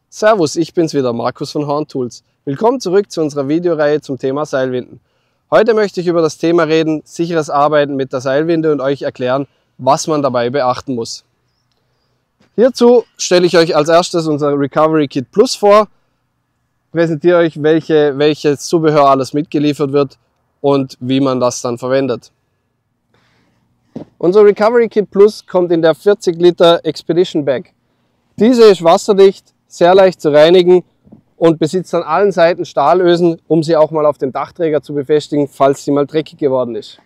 Servus, ich bin's wieder, Markus von Horn Tools. Willkommen zurück zu unserer Videoreihe zum Thema Seilwinden. Heute möchte ich über das Thema reden, sicheres Arbeiten mit der Seilwinde und euch erklären, was man dabei beachten muss. Hierzu stelle ich euch als erstes unser Recovery Kit Plus vor, präsentiere euch, welches Zubehör alles mitgeliefert wird und wie man das dann verwendet. Unser Recovery Kit Plus kommt in der 40 Liter Expedition Bag. Diese ist wasserdicht, sehr leicht zu reinigen und besitzt an allen Seiten Stahlösen, um sie auch mal auf dem Dachträger zu befestigen, falls sie mal dreckig geworden ist.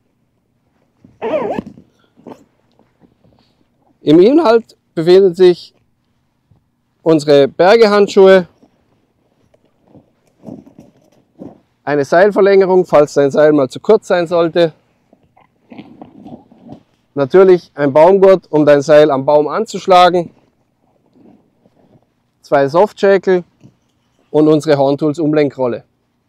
Im Inhalt befinden sich unsere Bergehandschuhe, eine Seilverlängerung, falls dein Seil mal zu kurz sein sollte, natürlich ein Baumgurt, um dein Seil am Baum anzuschlagen, 2 Softschäkel und unsere Horn Tools Umlenkrolle.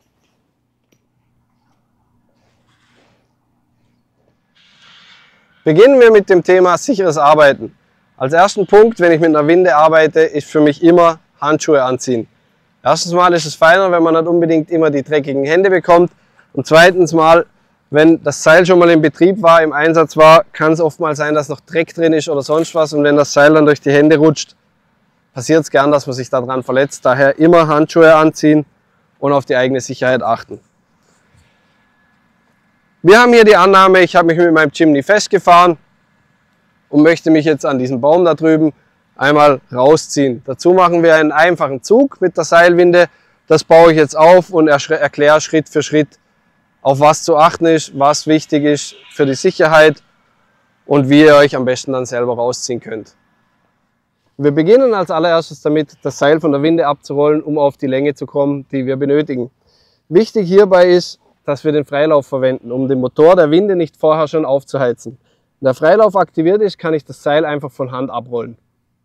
Beginnen wir mit dem Thema sicheres Arbeiten. Als ersten Punkt, wenn ich mit einer Winde arbeite, ist für mich immer Handschuhe anziehen. Erstens mal ist es feiner, wenn man nicht unbedingt immer die dreckigen Hände bekommt. Und zweitens mal, wenn das Seil schon mal in Betrieb war, im Einsatz war, kann es oft mal sein, dass noch Dreck drin ist oder sonst was. Und wenn das Seil dann durch die Hände rutscht, passiert es gern, dass man sich daran verletzt. Daher immer Handschuhe anziehen und auf die eigene Sicherheit achten. Wir haben hier die Annahme, ich habe mich mit meinem Chimney festgefahren und möchte mich jetzt an diesem Baum da drüben einmal rausziehen. Dazu machen wir einen einfachen Zug mit der Seilwinde. Das baue ich jetzt auf und erkläre Schritt für Schritt, auf was zu achten ist, was wichtig ist für die Sicherheit und wie ihr euch am besten dann selber rausziehen könnt. Wir beginnen als allererstes damit, das Seil von der Winde abzurollen, um auf die Länge zu kommen, die wir benötigen. Wichtig hierbei ist, dass wir den Freilauf verwenden, um den Motor der Winde nicht vorher schon aufzuheizen. Wenn der Freilauf aktiviert ist, kann ich das Seil einfach von Hand abrollen.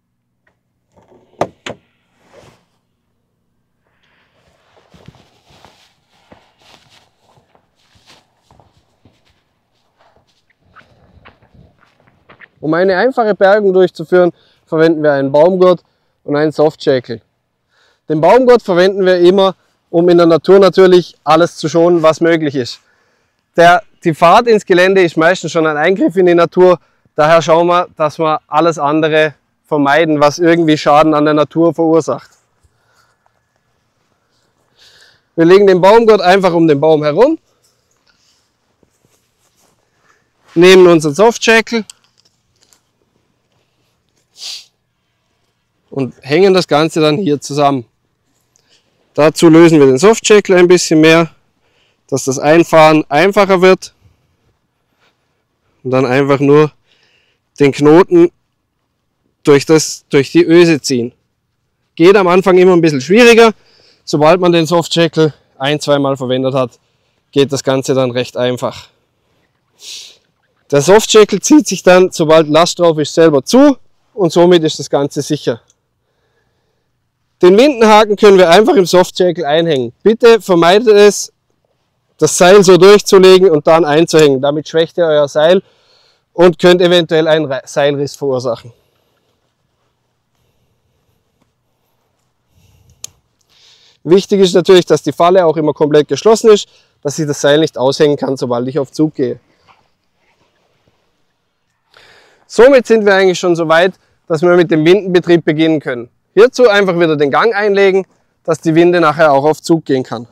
Um eine einfache Bergung durchzuführen, verwenden wir einen Baumgurt und einen Softschäkel. Den Baumgurt verwenden wir immer, um in der Natur natürlich alles zu schonen, was möglich ist. Die Fahrt ins Gelände ist meistens schon ein Eingriff in die Natur, daher schauen wir, dass wir alles andere vermeiden, was irgendwie Schaden an der Natur verursacht. Wir legen den Baumgurt einfach um den Baum herum, nehmen unseren Softschäkel und hängen das Ganze dann hier zusammen. Dazu lösen wir den Softschäkel ein bisschen mehr, dass das Einfahren einfacher wird. Und dann einfach nur den Knoten durch die Öse ziehen. Geht am Anfang immer ein bisschen schwieriger. Sobald man den Softschäkel 1-2 Mal verwendet hat, geht das Ganze dann recht einfach. Der Softschäkel zieht sich dann, sobald Last drauf ist, selber zu und somit ist das Ganze sicher. Den Windenhaken können wir einfach im Softschäkel einhängen. Bitte vermeidet es, das Seil so durchzulegen und dann einzuhängen. Damit schwächt ihr euer Seil und könnt eventuell einen Seilriss verursachen. Wichtig ist natürlich, dass die Falle auch immer komplett geschlossen ist, dass ich das Seil nicht aushängen kann, sobald ich auf Zug gehe. Somit sind wir eigentlich schon so weit, dass wir mit dem Windenbetrieb beginnen können. Hierzu einfach wieder den Gang einlegen, dass die Winde nachher auch auf Zug gehen kann.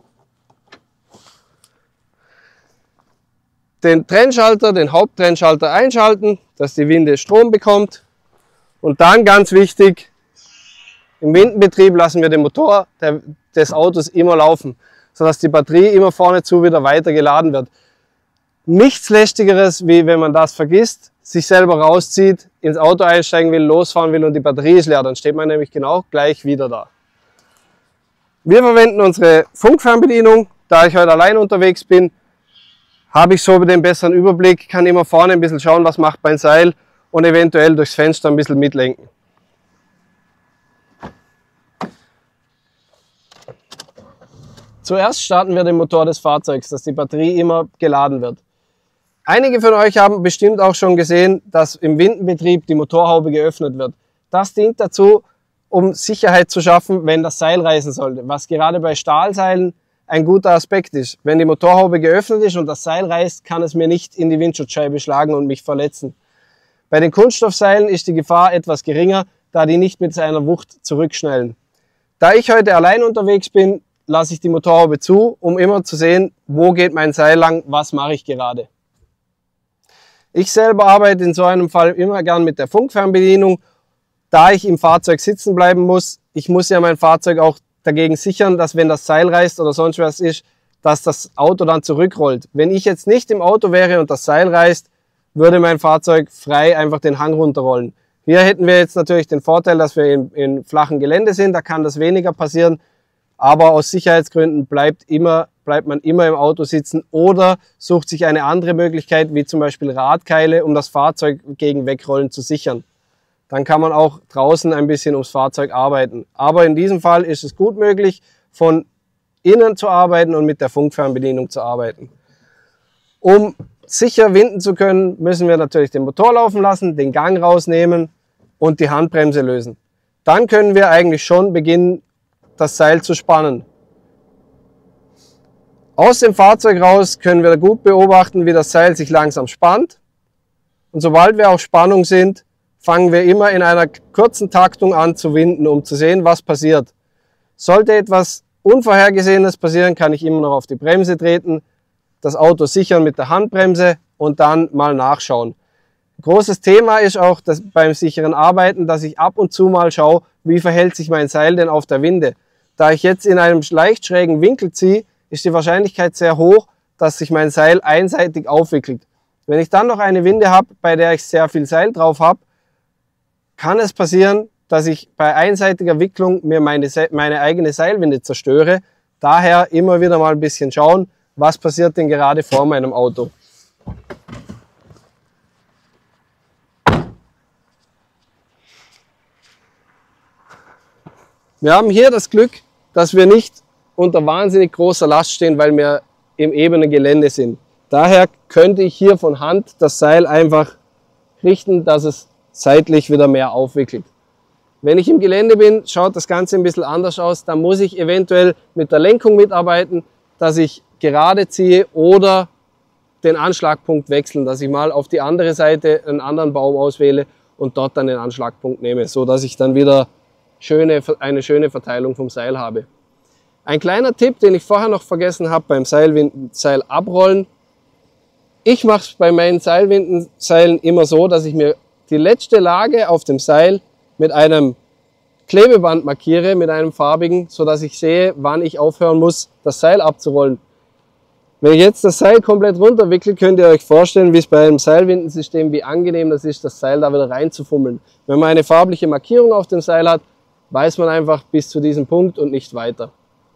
Den Trennschalter, den Haupttrennschalter einschalten, dass die Winde Strom bekommt. Und dann ganz wichtig, im Windenbetrieb lassen wir den Motor des Autos immer laufen, sodass die Batterie immer vorne zu wieder weiter geladen wird. Nichts lästigeres, wie wenn man das vergisst, sich selber rauszieht, ins Auto einsteigen will, losfahren will und die Batterie ist leer, dann steht man nämlich genau gleich wieder da. Wir verwenden unsere Funkfernbedienung. Da ich heute allein unterwegs bin, habe ich so den besseren Überblick, kann immer vorne ein bisschen schauen, was macht mein Seil und eventuell durchs Fenster ein bisschen mitlenken. Zuerst starten wir den Motor des Fahrzeugs, dass die Batterie immer geladen wird. Einige von euch haben bestimmt auch schon gesehen, dass im Windenbetrieb die Motorhaube geöffnet wird. Das dient dazu, um Sicherheit zu schaffen, wenn das Seil reißen sollte, was gerade bei Stahlseilen ein guter Aspekt ist. Wenn die Motorhaube geöffnet ist und das Seil reißt, kann es mir nicht in die Windschutzscheibe schlagen und mich verletzen. Bei den Kunststoffseilen ist die Gefahr etwas geringer, da die nicht mit seiner Wucht zurückschnellen. Da ich heute allein unterwegs bin, lasse ich die Motorhaube zu, um immer zu sehen, wo geht mein Seil lang, was mache ich gerade. Ich selber arbeite in so einem Fall immer gern mit der Funkfernbedienung, da ich im Fahrzeug sitzen bleiben muss. Ich muss ja mein Fahrzeug auch dagegen sichern, dass wenn das Seil reißt oder sonst was ist, dass das Auto dann zurückrollt. Wenn ich jetzt nicht im Auto wäre und das Seil reißt, würde mein Fahrzeug frei einfach den Hang runterrollen. Hier hätten wir jetzt natürlich den Vorteil, dass wir in flachen Gelände sind, da kann das weniger passieren, aber aus Sicherheitsgründen bleibt man immer im Auto sitzen oder sucht sich eine andere Möglichkeit, wie zum Beispiel Radkeile, um das Fahrzeug gegen Wegrollen zu sichern. Dann kann man auch draußen ein bisschen ums Fahrzeug arbeiten. Aber in diesem Fall ist es gut möglich, von innen zu arbeiten und mit der Funkfernbedienung zu arbeiten. Um sicher winden zu können, müssen wir natürlich den Motor laufen lassen, den Gang rausnehmen und die Handbremse lösen. Dann können wir eigentlich schon beginnen, das Seil zu spannen. Aus dem Fahrzeug raus können wir gut beobachten, wie das Seil sich langsam spannt. Und sobald wir auf Spannung sind, fangen wir immer in einer kurzen Taktung an zu winden, um zu sehen, was passiert. Sollte etwas Unvorhergesehenes passieren, kann ich immer noch auf die Bremse treten, das Auto sichern mit der Handbremse und dann mal nachschauen. Großes Thema ist auch beim sicheren Arbeiten, dass ich ab und zu mal schaue, wie verhält sich mein Seil denn auf der Winde. Da ich jetzt in einem leicht schrägen Winkel ziehe, ist die Wahrscheinlichkeit sehr hoch, dass sich mein Seil einseitig aufwickelt. Wenn ich dann noch eine Winde habe, bei der ich sehr viel Seil drauf habe, kann es passieren, dass ich bei einseitiger Wicklung mir meine eigene Seilwinde zerstöre. Daher immer wieder mal ein bisschen schauen, was passiert denn gerade vor meinem Auto. Wir haben hier das Glück, dass wir nicht unter wahnsinnig großer Last stehen, weil wir im ebenen Gelände sind. Daher könnte ich hier von Hand das Seil einfach richten, dass es seitlich wieder mehr aufwickelt. Wenn ich im Gelände bin, schaut das Ganze ein bisschen anders aus. Da muss ich eventuell mit der Lenkung mitarbeiten, dass ich gerade ziehe oder den Anschlagpunkt wechseln, dass ich mal auf die andere Seite einen anderen Baum auswähle und dort dann den Anschlagpunkt nehme, so dass ich dann wieder eine schöne Verteilung vom Seil habe. Ein kleiner Tipp, den ich vorher noch vergessen habe beim Seil abrollen. Ich mache es bei meinen Seilwindenseilen immer so, dass ich mir die letzte Lage auf dem Seil mit einem Klebeband markiere, mit einem farbigen, so dass ich sehe, wann ich aufhören muss, das Seil abzurollen. Wenn ich jetzt das Seil komplett runterwickle, könnt ihr euch vorstellen, wie es bei einem Seilwindensystem, wie angenehm das ist, das Seil da wieder reinzufummeln. Wenn man eine farbliche Markierung auf dem Seil hat, weiß man einfach bis zu diesem Punkt und nicht weiter.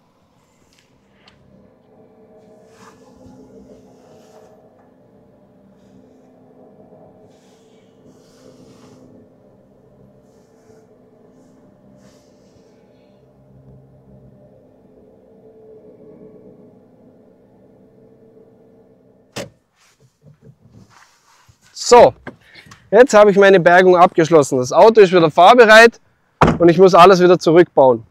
So, jetzt habe ich meine Bergung abgeschlossen. Das Auto ist wieder fahrbereit und ich muss alles wieder zurückbauen.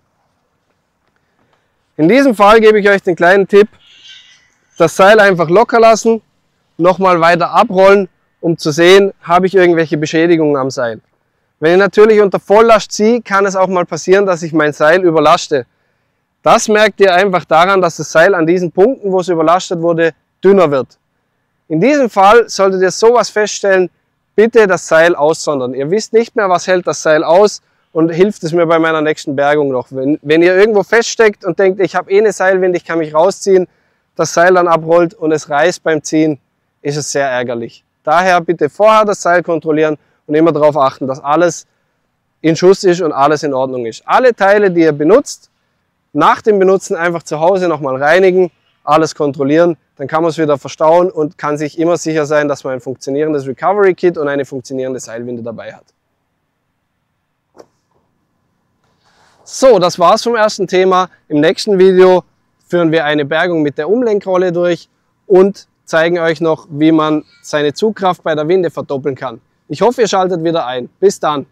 In diesem Fall gebe ich euch den kleinen Tipp, das Seil einfach locker lassen, nochmal weiter abrollen, um zu sehen, habe ich irgendwelche Beschädigungen am Seil. Wenn ich natürlich unter Volllast ziehe, kann es auch mal passieren, dass ich mein Seil überlaste. Das merkt ihr einfach daran, dass das Seil an diesen Punkten, wo es überlastet wurde, dünner wird. In diesem Fall solltet ihr sowas feststellen, bitte das Seil aussondern. Ihr wisst nicht mehr, was hält das Seil aus und hilft es mir bei meiner nächsten Bergung noch. Wenn ihr irgendwo feststeckt und denkt, ich habe eh eine Seilwinde, ich kann mich rausziehen, das Seil dann abrollt und es reißt beim Ziehen, ist es sehr ärgerlich. Daher bitte vorher das Seil kontrollieren und immer darauf achten, dass alles in Schuss ist und alles in Ordnung ist. Alle Teile, die ihr benutzt, nach dem Benutzen einfach zu Hause nochmal reinigen, alles kontrollieren, dann kann man es wieder verstauen und kann sich immer sicher sein, dass man ein funktionierendes Recovery Kit und eine funktionierende Seilwinde dabei hat. So, das war's vom ersten Thema. Im nächsten Video führen wir eine Bergung mit der Umlenkrolle durch und zeigen euch noch, wie man seine Zugkraft bei der Winde verdoppeln kann. Ich hoffe, ihr schaltet wieder ein. Bis dann!